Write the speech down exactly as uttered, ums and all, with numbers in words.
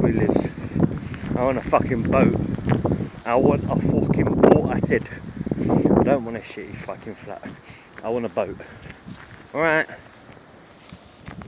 boy lives. I want a fucking boat. I want a fucking boat, I said. I don't want a shitty fucking flat. I want a boat. Alright.